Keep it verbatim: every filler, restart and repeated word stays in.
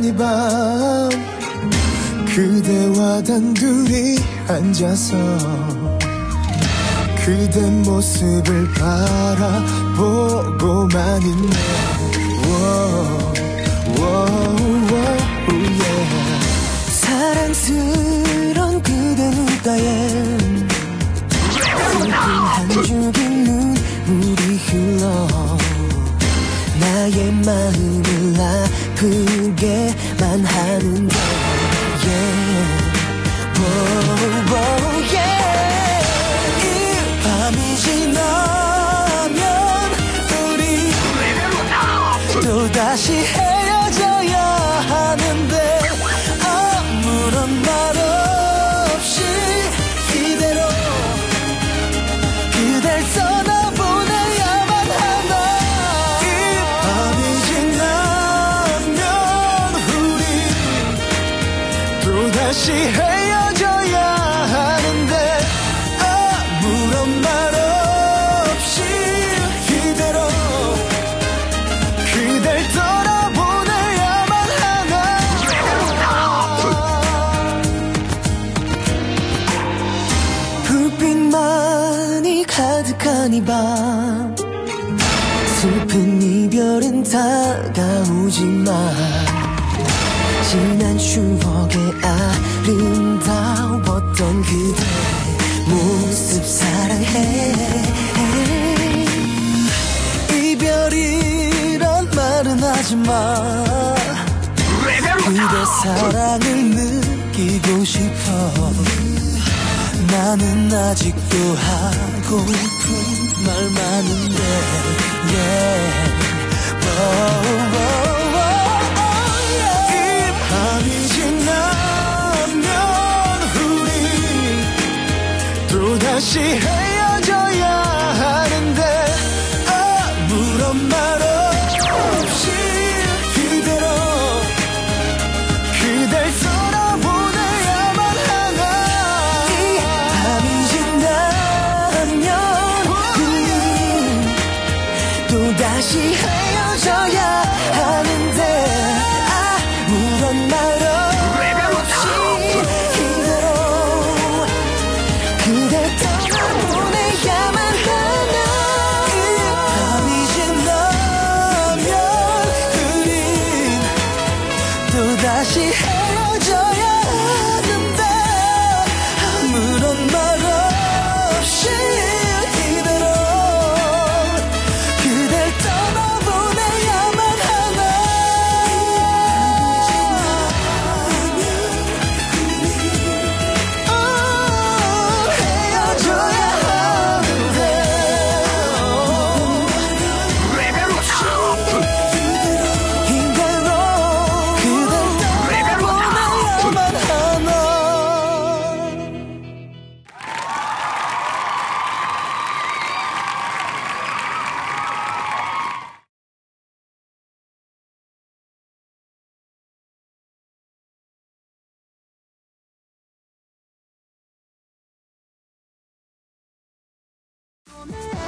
가득한 이 밤 그대와 단둘이 앉아서 그대 모습을 바라보고만 있네. Wow, wow, wow, yeah. 사랑스런 그대 눈가엔 슬픈 한 줄기 눈물이 흘러 나의 마음을 아프게만 하는데 yeah. Wow, wow, yeah. 이 밤이 지나면 우리 또다시 헤어져야 하는데 아무런 말 없이 이대로 그댈 떠나보내야만 하나. 이 밤이 지나면 우리 또다시 헤어져야 하는데 아무런 말 없이 이대로 그댈 떠나보내야만 하나. 불빛만이 가득한 이 밤 슬픈 이별은 다가오지만 지난 추억에 아름다웠던 그대 모습 사랑해. 이별이란 말은 하지마 그대 사랑을 느끼고 싶어. 나는 아직도 하고픈 말 많은데 yeah. Oh, oh, oh, oh, yeah. 이 밤이 지나면 우리 또다시 헤어져야 하는데 아무런 말 없이 이대로 그댈 떠나보내야만 하나. 이 밤이 지나면 우리 또다시 헤어져야 하는데 아무런 말 없이 이대로 그댈 떠나보내야만 하나. 이 밤이 지나면 우린 또다시 헤어져야 하는데 아무런 말 없이 이대로 그댈 떠나보내야만 하나. 어, 헤어져야 하는데 이대로 그댈 떠나보내야만 하나. 내